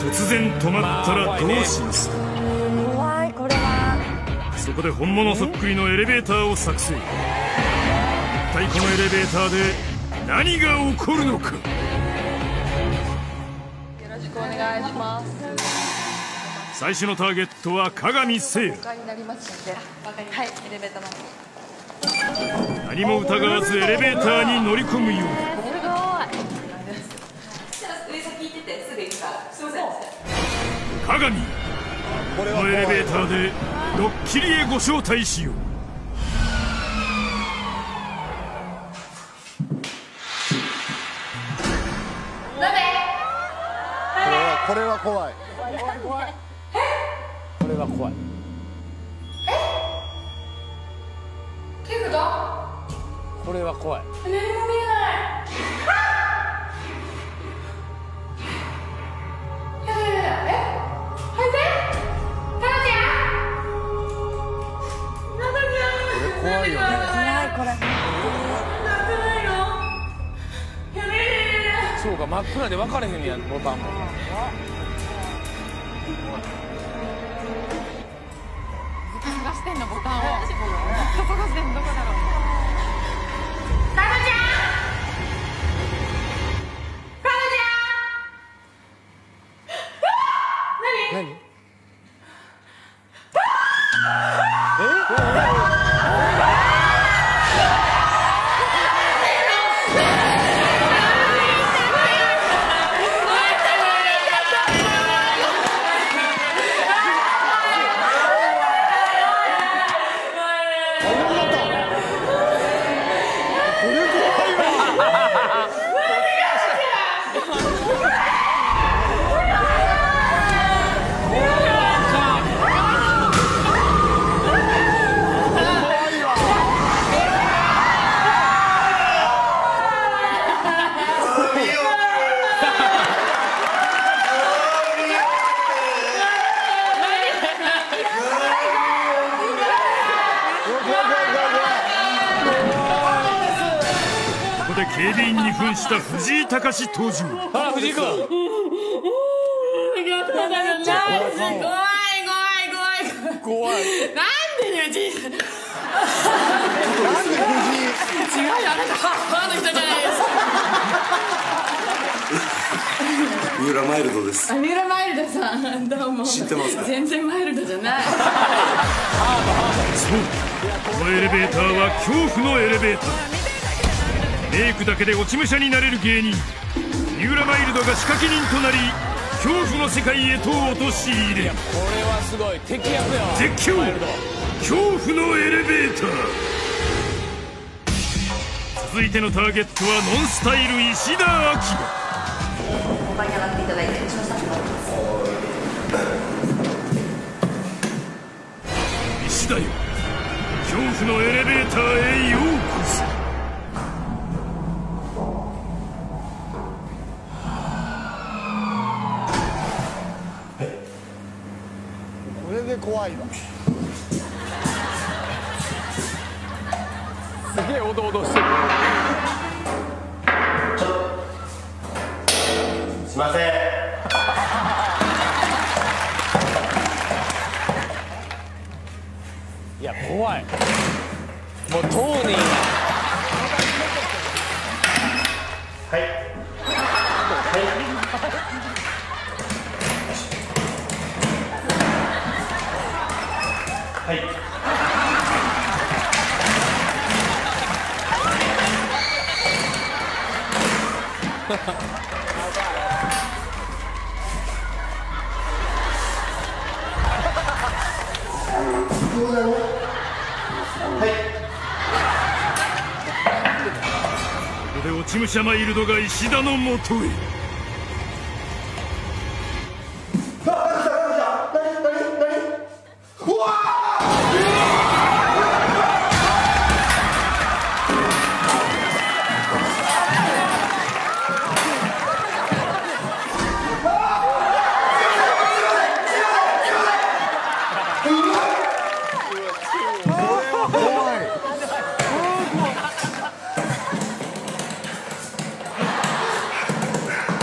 突然止まったらどうしますか。 怖い。これはそこで本物そっくりのエレベーターを作成。一体このエレベーターで何が起こるのか。 よろしくお願いします。 最初のターゲットは加賀美聖也。 他になりますので、はい、エレベーターの方。 何も疑わずエレベーターに乗り込むようだ。加賀美、このエレベーターでドッキリへご招待しよう。 これは怖い。これは怖い。これは怖い。 何も見えない。やだやだやだ。入って。タナちゃん。 怖いよね。 怖い。これそうか、真っ暗で分かれへんねや、ボタンも。 探してんのボタンを。探してんのどこだろう。 タナちゃん。タナちゃん。何？ 警備員に扮した藤井隆登場。 あ、藤井君。 怖い怖い怖い。 なんでね、じ。 なんで藤井。 違うよ、あなた母の人じゃないですか。 三浦マイルドです。 三浦マイルドさん、どうも。 知ってますか？ 全然マイルドじゃない。 そう、このエレベーターは恐怖のエレベーター。メイクだけで落ち武者になれる芸人三浦マイルドが仕掛け人となり、恐怖の世界へと陥れ。 これはすごい敵役よ。 絶叫恐怖のエレベーター。続いてのターゲットはノンスタイル石田明。 本番に上がっていただいて、調査してもらいます。 石田よ、恐怖のエレベーターへようこそ。 これで怖いわ。すげえおどおどしてる。 すいません。 いや、怖い。もう当人。 はい。はい。 ここで落ち武者マイルドが石田のもとへ。 こ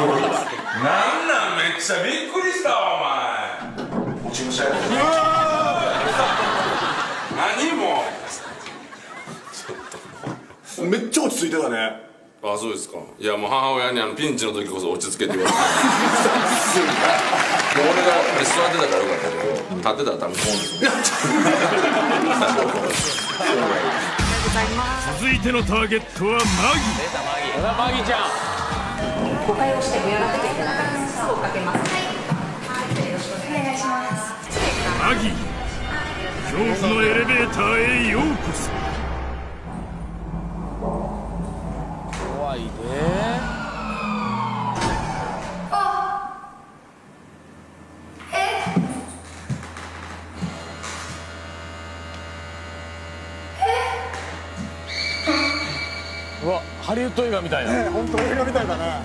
なんめっちゃびっくりしたわお前。 落ち武者や。 何もめっちゃ落ち着いてたね。 あ、そうですか。いやもう母親にピンチの時こそ落ち着けって言われてもう俺が座ってたからよかったけど、立ってたら多分そうですよ。 続いてのターゲットはマギ。 マギちゃん。 誤解をして上がってきてなかったです。をかけます。はいよろしくお願いします。 マギ、恐怖のエレベーターへようこそ。 怖いで。うわ、ハリウッド映画みたいな。 本当映画みたいだね。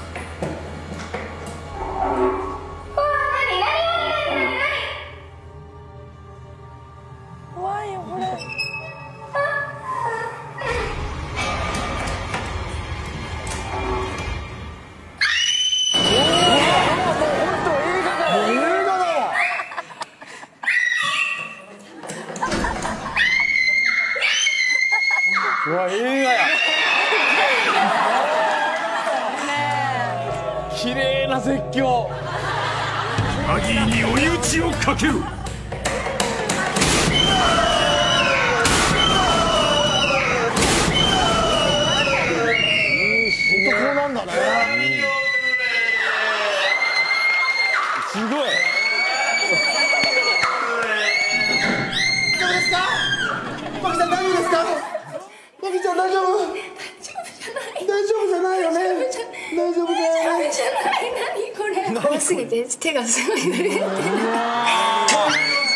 怖いよこれ。 うわ、映画や。綺麗な絶叫。 マギーに追い打ちをかける。 本当こうなんだね。 すごい。 大丈夫ですか？マギちゃん大丈夫ですか？マギちゃん大丈夫？大丈夫じゃないよね。大丈夫じゃない。 何これ。怖すぎて手がすごい震えてる。